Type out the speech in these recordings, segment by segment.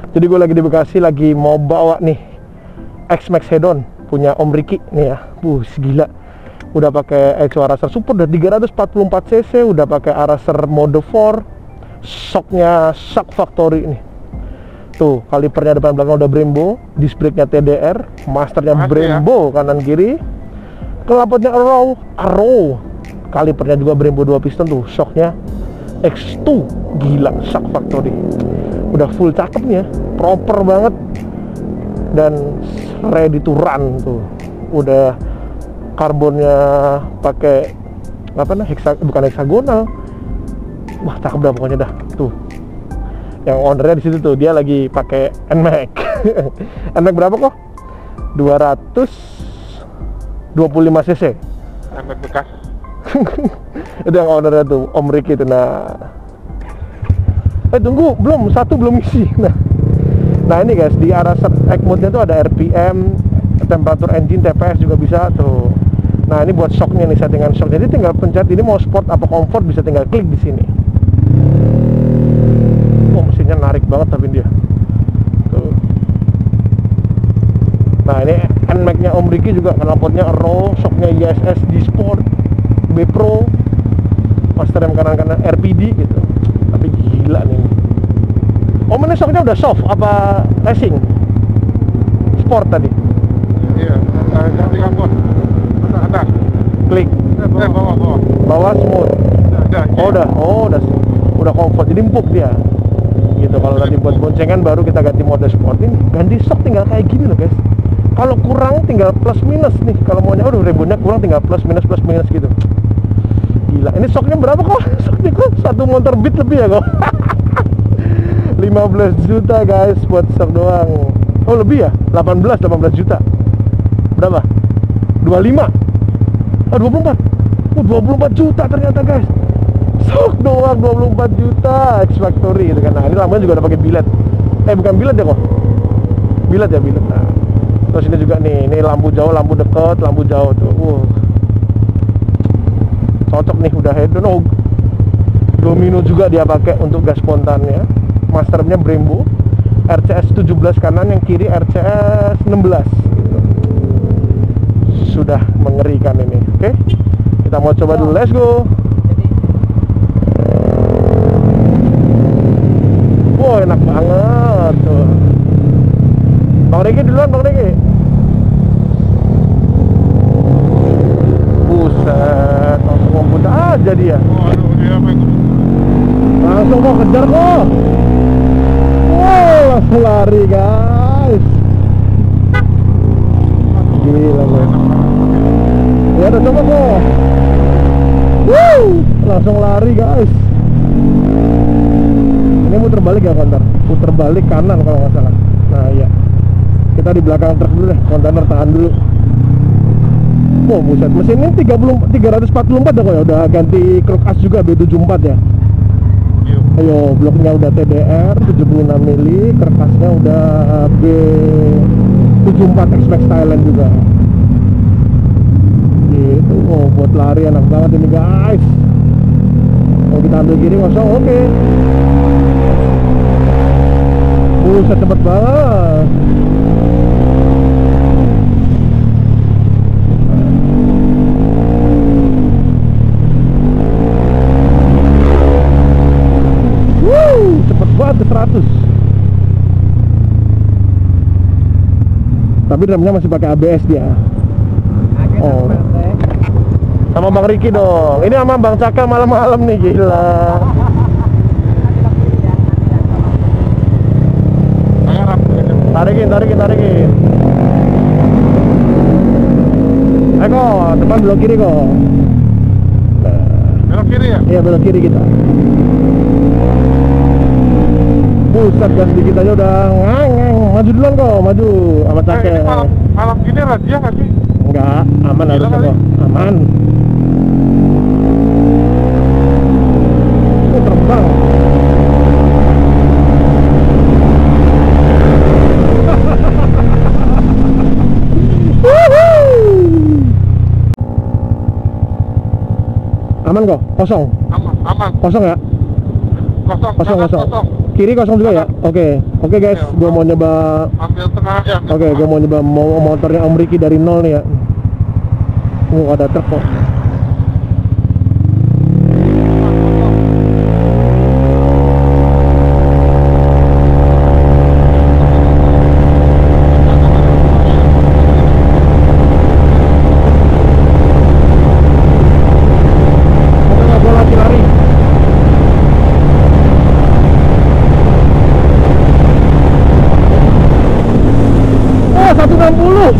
Jadi gue lagi di Bekasi, lagi mau bawa nih X-Max Head-On punya Om Ricky nih ya. Gila. Udah pakai Echo Araser Super, udah 344 cc, udah pakai Araser mode 4. Shocknya Shock Factory nih. Tuh, kalipernya depan belakang udah Brembo, disc brake-nya TDR, masternya Brembo kanan kiri. Knalpotnya Arrow. Kalipernya juga Brembo 2 piston tuh, shocknya X2. Gila, Shock Factory. Udah full cakep nih ya, proper banget dan ready to run tuh. Udah karbonnya pakai apa nah, bukan heksagonal. Wah, cakep dah pokoknya dah. Tuh. Yang ownernya di situ tuh, dia lagi pakai NMAX. NMAX berapa kok? 225 cc. NMAX bekas. Itu yang ownernya tuh, Om Ricky itu. Nah, tunggu, belum isi. Nah ini guys, di Araser X mode-nya tuh ada RPM, temperatur engine, TPS juga bisa tuh. Nah ini buat shocknya nih, settingan shock. Jadi tinggal pencet ini mau sport apa comfort, bisa tinggal klik di sini. Oh, mesinnya narik banget tapi dia. Tuh. Nah ini NMAX-nya Om Ricky juga, knalpotnya Arrow, shocknya ISS di Sport, B Pro, master rem kanan-kanan RPD gitu. Tapi gila nih. Om ini shocknya udah soft apa racing? Sport tadi? Iya, ganti kapot. Ada. Klik. Bawah. Bawah smooth. Udah comfort. Jadi empuk dia. Gitu. Kalau tadi buat boncengan baru kita ganti mode sport. Ini ganti shock tinggal kayak gini loh guys. Kalau kurang tinggal plus minus nih. Kalau maunya ribunya kurang tinggal plus minus gitu. Gila. Ini shocknya berapa kok? Shocknya kok 1 motor beat lebih ya kok. 15 juta guys buat shock doang. Oh lebih ya? 18 juta. Berapa? 25. 24. 24 juta ternyata guys. Shock doang 24 juta X Factory gitu kan. Nah ini lampunya juga udah pakai biled. Bukan biled ya kok. Biled ya, biled. Nah, terus ini juga nih, ini lampu jauh, lampu dekat, lampu jauh tuh. Cocok nih, udah head-on. Domino juga dia pakai untuk gas spontannya. Masternya Brembo, RCS 17 kanan, yang kiri RCS 16 gitu. Sudah mengerikan ini. Oke, kita mau coba dulu, let's go. Wow, enak banget tuh. Bang Riki duluan, Bang Riki. Buset, langsung ngumpul aja dia. Waduh, dia apa itu? Langsung kok kejar kok. Wow, langsung lari guys. Gila loh. Ya udah coba kok. Wow, langsung lari guys. Ini muter balik ya konter. Puter balik kanan kalau nggak salah. Nah iya. Kita di belakang truk dulu deh. Kontainer tahan dulu. Oh buset, mesinnya 344 dah kok ya. Udah ganti kruk as juga B74 ya. Ayo, bloknya udah TDR 76 mili, kertasnya udah B74 X-Max Thailand juga. Gitu, oh buat lari enak banget ini guys. Mau kita ambil kiri kosong, oke. Buset, cepet banget. Cepet banget ke 100. Tapi remnya masih pakai ABS dia. Oh. Sama Bang Riki dong. Ini sama Bang Cakal malam-malam nih, gila. Tarikin. Ayo, depan belok kiri kok. Belok kiri ya? Iya, belok kiri kita. Buset, gas dikit aja udah ngangeng. Maju duluan kok, maju sama Cakil. Ini malam gini rahasia nggak sih? Enggak, aman harusnya kok. Aman. Ini terbang. Aman kok, kosong. Aman. Kosong ya? Kosong. Kosong. Kiri kosong juga ya? Oke. Oke guys, Oke, gua mau nyoba. Ambil tengah aja. Oke, gua mau nyoba motornya Om Ricky dari nol nih ya. Ada truk kok. Oh, 160.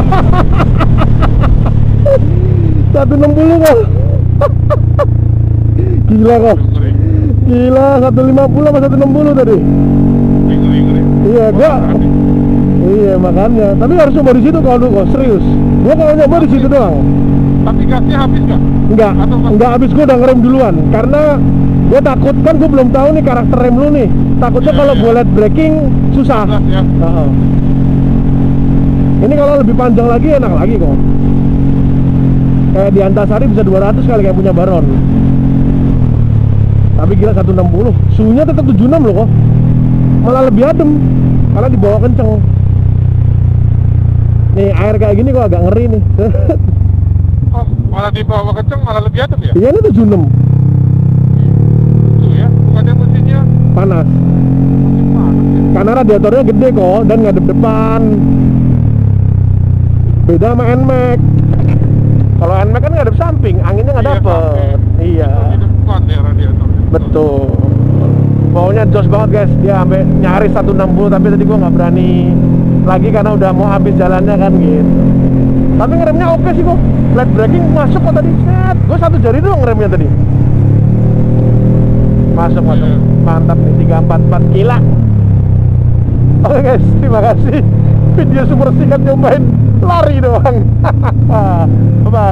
160 kok. Gila kok. Gila, 150 sama 160 tadi. Ngeri. Iya, gua. Iya, makanya. Tapi harus coba di situ kalau kok serius. Gua kalau nyoba di situ doang. Tapi gasnya habis nggak? Enggak habis, gua udah ngerem duluan. Karena gua takut, kan gua belum tahu nih karakter rem lu nih. Takutnya kalau gua lihat braking susah. Ya. Heeh. Ini kalau lebih panjang lagi enak lagi kok. Kayak di Antasari bisa 200 kali kayak punya Baron. Tapi gila 160. Suhunya tetap 76 loh kok. Malah lebih adem karena dibawa kenceng. Nih air kayak gini kok agak ngeri nih. Oh, malah dibawa kenceng malah lebih adem ya? Iya ini 76. Tuh ya, bukannya mesinnya Panas. masih panas ya? Karena radiatornya gede kok dan ngadep depan. Beda sama NMAX. Kalau NMAX kan ngadep samping, anginnya nggak dapet. Iya. Di depan ya radiator. Betul. Baunya jos banget guys. Dia sampai nyaris 160 tapi tadi gua nggak berani lagi karena udah mau habis jalannya kan gitu. Tapi ngeremnya oke sih kok. Flat braking masuk kok tadi. Set. Gua satu jari doang ngeremnya tadi. Masuk. Mantap nih 344 gila. Oke guys, terima kasih. Video super singkat nyobain lari doang. Bye.